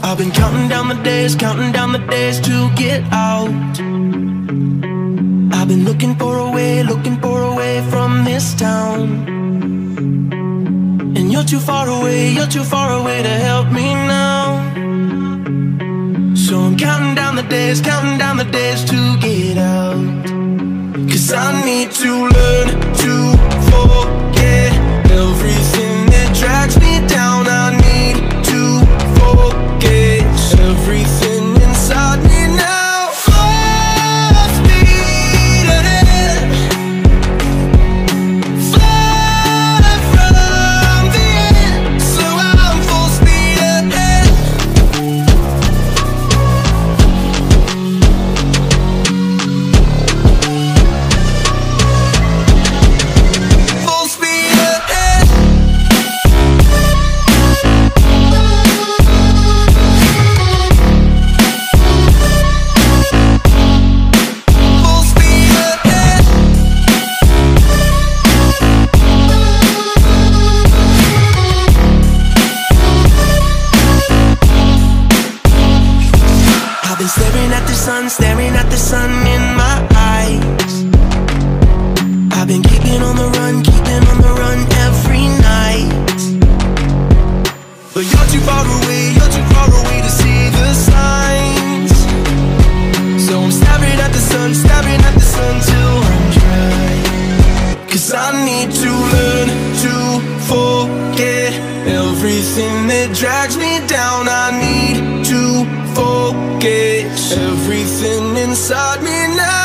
I've been counting down the days to get out. I've been looking for a way from this town. And you're too far away to help me now. So I'm counting down the days to get out. 'Cause I need to learn to forget everything that drags me down. I need to forget everything inside me now. Full speed ahead, fly from the end. So I'm full speed ahead. Full speed ahead. Full speed ahead. I've been staring at the sun in my eyes. I've been keeping on the run every night. But you're too far away to see the signs. So I'm staring at the sun till I'm dry. 'Cause I need to learn to forget everything that drags me down. I need to forget everything inside me now.